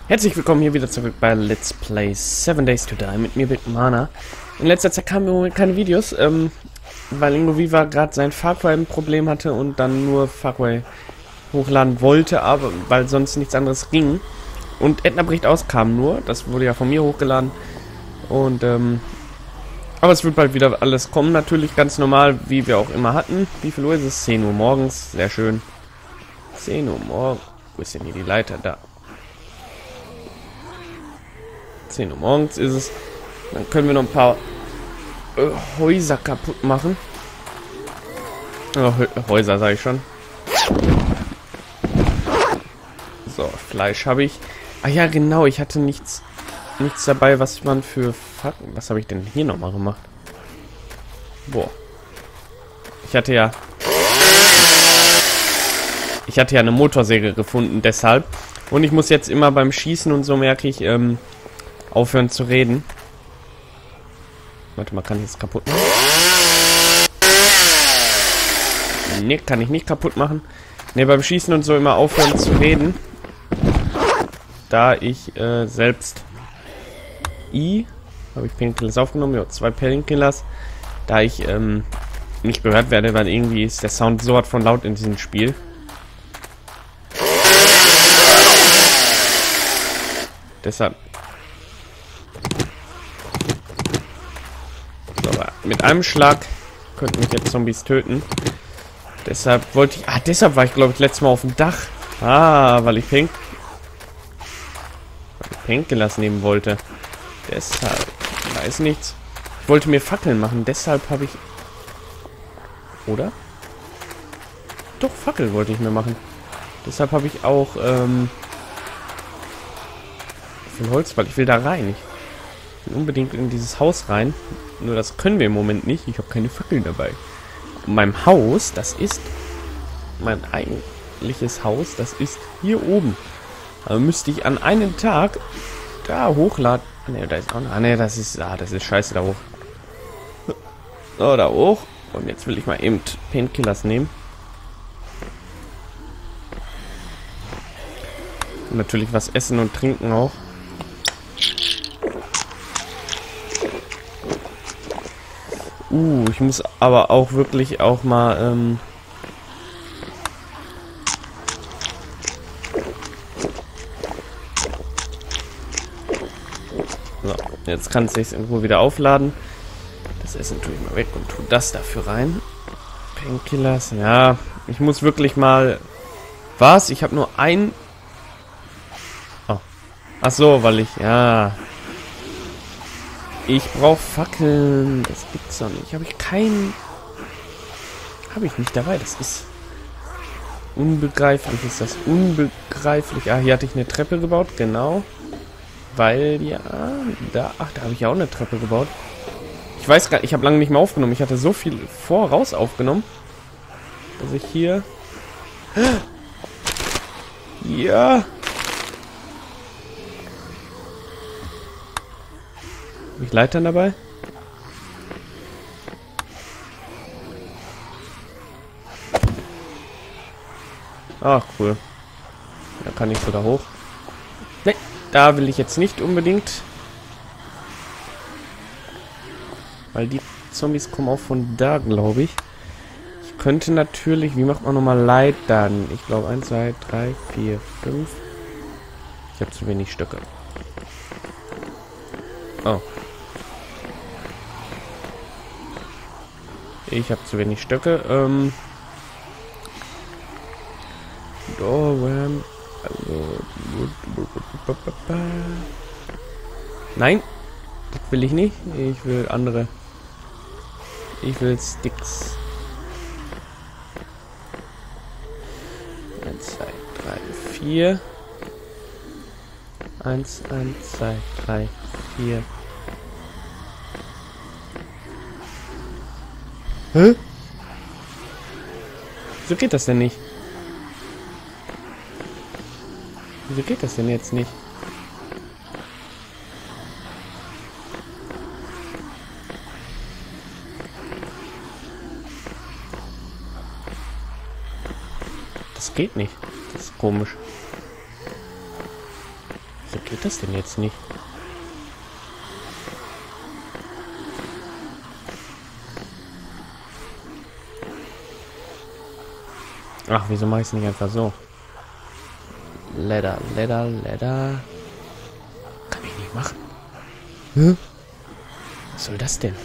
Herzlich willkommen hier wieder zurück bei Let's Play 7 Days to Die mit mir, Big Mana. In letzter Zeit kamen im Moment keine Videos, weil Ingoviva gerade sein Far Cry ein Problem hatte und dann nur Far Cry hochladen wollte, aber weil sonst nichts anderes ging. Und Edna bricht aus kam nur, das wurde ja von mir hochgeladen. Und aber es wird bald wieder alles kommen, natürlich ganz normal, wie wir auch immer hatten. Wie viel Uhr ist es? 10 Uhr morgens, sehr schön. 10 Uhr morgens. Wo ist denn hier die Leiter? Da. 10 Uhr morgens ist es. Dann können wir noch ein paar Häuser kaputt machen. Häuser sage ich schon. So, Fleisch habe ich. Ah ja, genau, ich hatte nichts dabei, was man für Fackeln. Was habe ich denn hier nochmal gemacht? Boah. Ich hatte ja eine Motorsäge gefunden, deshalb. Und ich muss jetzt immer beim Schießen und so, merke ich, aufhören zu reden. Warte mal, kann ich das kaputt machen? Ne, kann ich nicht kaputt machen. Ne, beim Schießen und so immer aufhören zu reden. Da ich selbst habe ich Painkillers aufgenommen, ja, 2 Painkillers. Da ich nicht gehört werde, weil irgendwie ist der Sound so von laut in diesem Spiel. Deshalb. So, aber mit einem Schlag könnten mich jetzt Zombies töten. Deshalb wollte ich. Deshalb war ich, glaube ich, letztes Mal auf dem Dach. Weil ich Painkillers nehmen wollte. Deshalb. Da ist nichts. Ich wollte mir Fackeln machen, deshalb habe ich. Oder? Doch, Fackel wollte ich mir machen. Deshalb habe ich auch viel Holz, weil ich will da rein. Ich will unbedingt in dieses Haus rein. Nur das können wir im Moment nicht. Ich habe keine Fackeln dabei. Und mein Haus, das ist mein eigentliches Haus, das ist hier oben. Aber müsste ich an einem Tag da hochladen. Ne, da ist auch noch. Ne, das ist scheiße da hoch. So, da hoch. Und jetzt will ich mal eben Painkillers nehmen. Und natürlich was essen und trinken auch. Ich muss aber auch wirklich auch mal so, jetzt kann es sich irgendwo wieder aufladen. Das Essen tue ich mal weg und tue das dafür rein. Painkillers, ja, ich muss wirklich mal. Was? Ich habe nur ein. Oh. Ach so, weil ich ich brauche Fackeln. Das gibt's doch nicht. Habe ich nicht dabei. Das ist unbegreiflich. Ist das unbegreiflich? Hier hatte ich eine Treppe gebaut. Genau. Weil, da habe ich ja auch eine Treppe gebaut. Ich weiß gar nicht, ich habe lange nicht mehr aufgenommen. Ich hatte so viel voraus aufgenommen, dass ich hier. Ja. Habe ich Leitern dabei? Ach, cool. Da kann ich so da hoch. Ne, da will ich jetzt nicht unbedingt. Weil die Zombies kommen auch von da, glaube ich. Ich könnte natürlich... Wie macht man nochmal Leitern? Ich glaube 1, 2, 3, 4, 5. Ich habe zu wenig Stöcke. Oh. Ich habe zu wenig Stöcke. Nein, das will ich nicht. Ich will andere. Ich will Sticks. 1, 2, 3, 4. 1, 2, 3, 4. Hä? Wieso geht das denn nicht? Wieso geht das denn jetzt nicht? Das geht nicht. Das ist komisch. Wieso geht das denn jetzt nicht? Ach, wieso mache ich es nicht einfach so? Ladder. Kann ich nicht machen. Hm? Was soll das denn?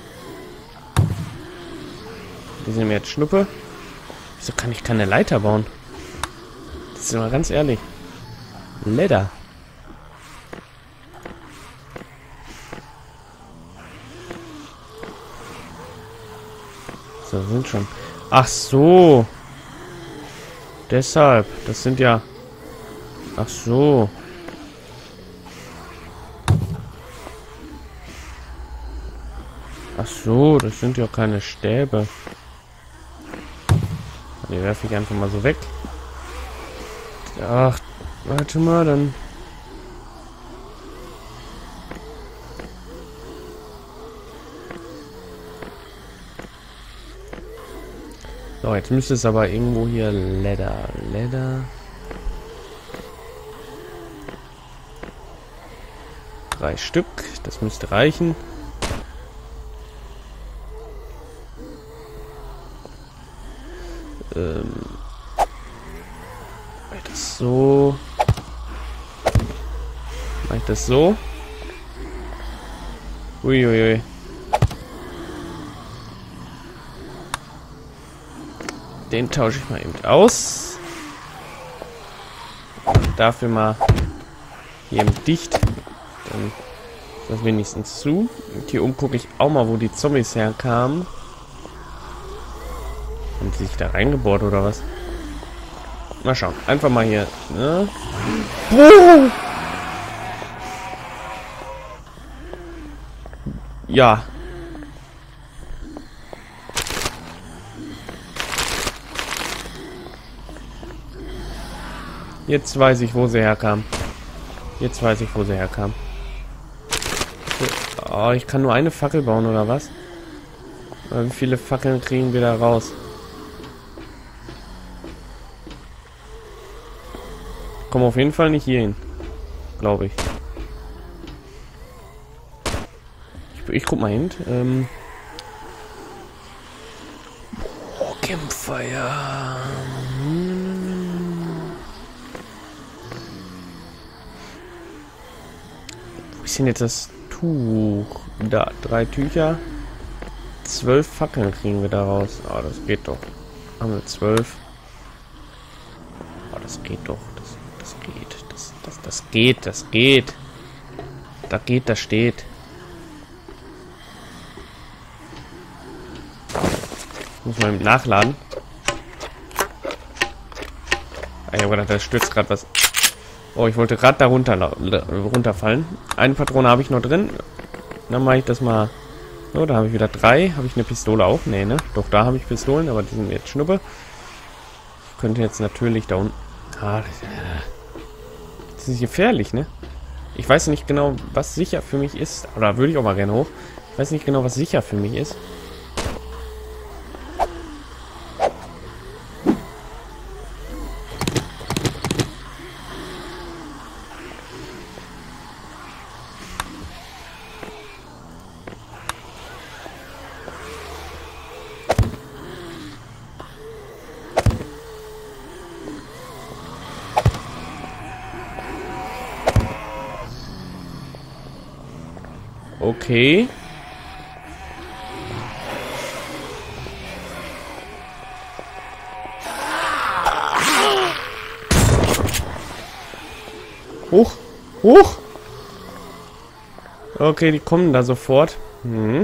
Wir sind jetzt Schnuppe. Wieso kann ich keine Leiter bauen? Das ist mal ganz ehrlich. Ladder. So, sind schon. Ach so. Deshalb. Das sind ja... Ach so. Ach so, das sind ja keine Stäbe. Die werfe ich einfach mal so weg. Ach, warte mal, dann... So, jetzt müsste es aber irgendwo hier Ladder. 3 Stück, das müsste reichen. Mach ich das so? Mach ich das so? Uiuiui. Den tausche ich mal eben aus. Und dafür mal hier eben dicht. Dann ist das wenigstens zu. Und hier oben gucke ich auch mal, wo die Zombies herkamen. Haben sie sich da reingebohrt oder was? Mal schauen. Einfach mal hier. Ne? Ja. Jetzt weiß ich, wo sie herkam. Oh, ich kann nur eine Fackel bauen, oder was? Aber wie viele Fackeln kriegen wir da raus? Komm auf jeden Fall nicht hier hin. Glaube ich. Ich guck mal hin. Oh, Campfire. Wo ist denn jetzt das Tuch? Da, 3 Tücher. 12 Fackeln kriegen wir daraus. Ah, das geht doch. Haben wir 12. Ah, das geht doch. Das geht. Das steht. Muss man nachladen. Ah, ich habe gedacht, da stürzt gerade was. Oh, ich wollte gerade da runterfallen. Eine Patrone habe ich noch drin. Dann mache ich das mal. So, da habe ich wieder 3. Habe ich eine Pistole auch? Nee, ne? Doch, da habe ich Pistolen, aber die sind jetzt Schnuppe. Ich könnte jetzt natürlich da unten... Ah, das ist gefährlich, ne? Ich weiß nicht genau, was sicher für mich ist. Oder würde ich auch mal gerne hoch. Ich weiß nicht genau, was sicher für mich ist. Okay. Hoch. Okay, die kommen da sofort. Mhm.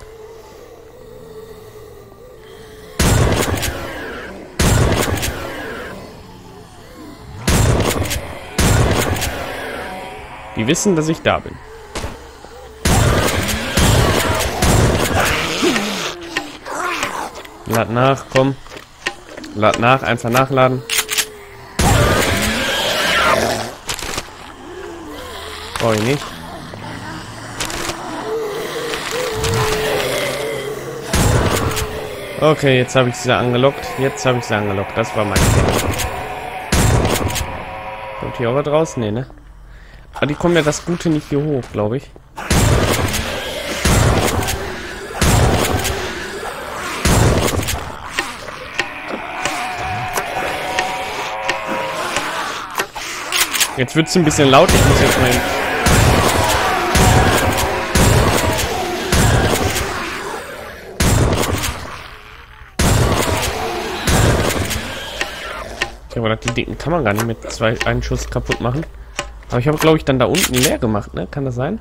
Die wissen, dass ich da bin. Lad nach, komm. Lad nach, einfach nachladen. Brauche ich nicht. Okay, jetzt habe ich sie angelockt. Das war mein Fehler. Kommt hier auch was raus? Nee, ne? Aber die kommen ja das Gute nicht hier hoch, glaube ich. Jetzt wird es ein bisschen laut. Ich muss jetzt mal... Ich habe gedacht, die Dicken kann man gar nicht mit einen Schuss kaputt machen. Aber ich habe, glaube ich, dann da unten leer gemacht, ne? Kann das sein?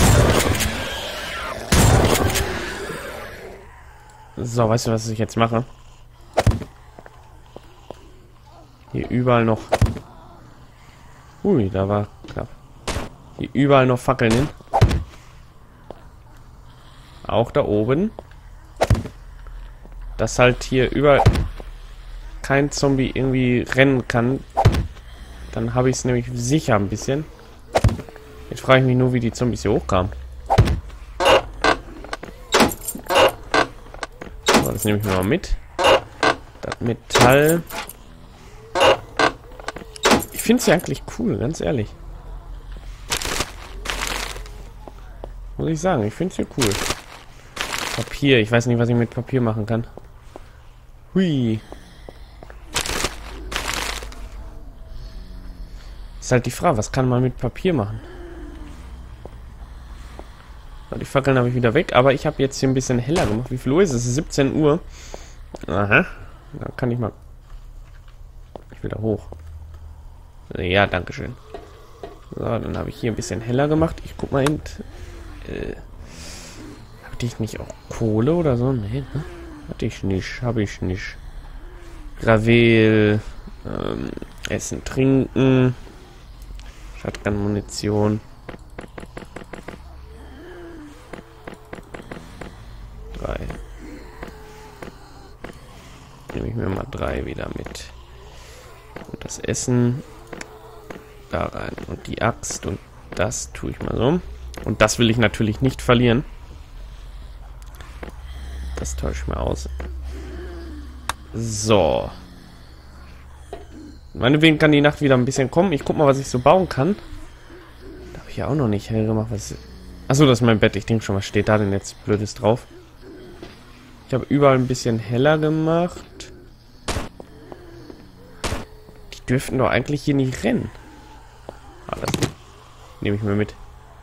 So, weißt du, was ich jetzt mache? Hier überall noch... Ui, da war knapp. Hier überall noch Fackeln hin. Auch da oben. Dass halt hier überall kein Zombie irgendwie rennen kann. Dann habe ich es nämlich sicher ein bisschen. Jetzt frage ich mich nur, wie die Zombies hier hochkamen. So, das nehme ich mir mal mit. Das Metall. Ich finde es ja eigentlich cool, ganz ehrlich. Muss ich sagen, ich finde es hier cool. Papier, ich weiß nicht, was ich mit Papier machen kann. Hui. Ist halt die Frage, was kann man mit Papier machen? So, die Fackeln habe ich wieder weg, aber ich habe jetzt hier ein bisschen heller gemacht. Wie viel Uhr ist es? Es ist 17 Uhr. Aha. Dann kann ich mal... Ich will da hoch. Ja, danke schön. So, dann habe ich hier ein bisschen heller gemacht. Ich guck mal hin. Hatte ich nicht auch Kohle oder so? Nee, ne? Hatte ich nicht. Habe ich nicht. Gravel. Essen, trinken. Shotgun-Munition. 3. Nehme ich mir mal 3 wieder mit. Und das Essen da rein. Und die Axt. Und das tue ich mal so. Und das will ich natürlich nicht verlieren. Das täusche ich mir aus. So. Meinetwegen kann die Nacht wieder ein bisschen kommen. Ich guck mal, was ich so bauen kann. Da habe ich ja auch noch nicht hell gemacht. Achso, das ist mein Bett. Ich denke schon, was steht da denn jetzt Blödes drauf? Ich habe überall ein bisschen heller gemacht. Die dürften doch eigentlich hier nicht rennen. Ah, das nehme ich mir mit.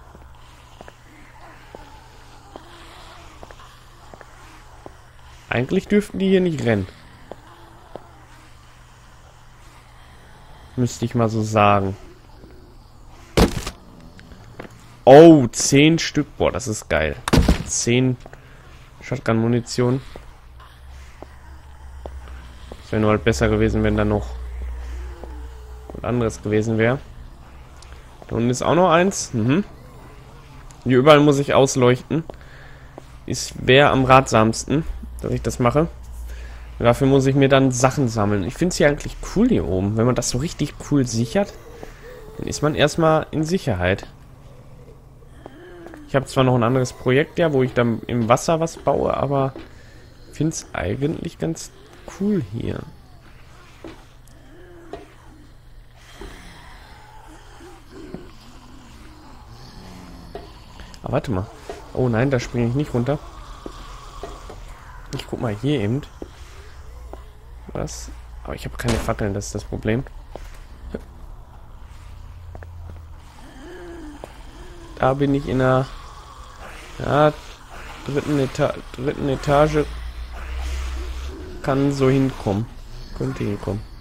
Eigentlich dürften die hier nicht rennen. Müsste ich mal so sagen. Oh, 10 Stück. Boah, das ist geil. 10 Shotgun-Munition. Es wäre nur halt besser gewesen, wenn da noch was anderes gewesen wäre. Da unten ist auch noch eins. Hier überall muss ich ausleuchten. Wäre am ratsamsten, dass ich das mache. Dafür muss ich mir dann Sachen sammeln. Ich finde es hier eigentlich cool hier oben. Wenn man das so richtig cool sichert, dann ist man erstmal in Sicherheit. Ich habe zwar noch ein anderes Projekt, ja, wo ich dann im Wasser was baue, aber ich finde es eigentlich ganz cool hier. Aber warte mal. Oh nein, da springe ich nicht runter. Ich guck mal hier eben. Was? Aber ich habe keine Fackeln, das ist das Problem. Da bin ich in der dritten Etage. Kann so hinkommen. Könnte hinkommen.